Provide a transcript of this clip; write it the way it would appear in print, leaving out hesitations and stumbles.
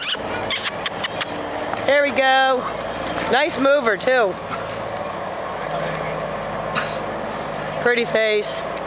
There we go. Nice mover too. Pretty face.